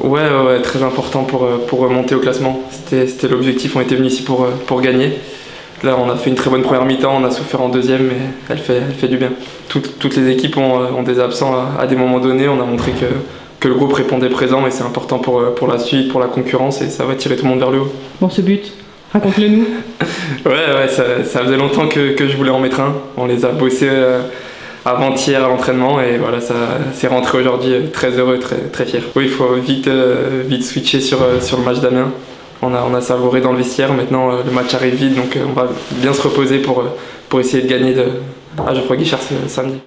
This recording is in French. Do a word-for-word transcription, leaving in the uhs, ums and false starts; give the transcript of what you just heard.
Ouais, ouais, ouais, très important pour, pour remonter au classement. C'était l'objectif, on était venus ici pour, pour gagner. Là, on a fait une très bonne première mi-temps, on a souffert en deuxième, mais elle fait, elle fait du bien. Toutes, toutes les équipes ont, ont des absents à, à des moments donnés. On a montré que, que le groupe répondait présent et c'est important pour, pour la suite, pour la concurrence et ça va tirer tout le monde vers le haut. Bon, ce but, raconte-le nous. Ouais, ouais, ça, ça faisait longtemps que, que je voulais en mettre un. On les a bossés euh, avant-hier à l'entraînement et voilà, ça c'est rentré aujourd'hui, très heureux, très, très fier. Oui, il faut vite, euh, vite switcher sur, sur le match d'Amiens. On a, on a savouré dans le vestiaire, maintenant euh, le match arrive vite, donc euh, on va bien se reposer pour, pour essayer de gagner de, à Geoffroy Guichard ce samedi.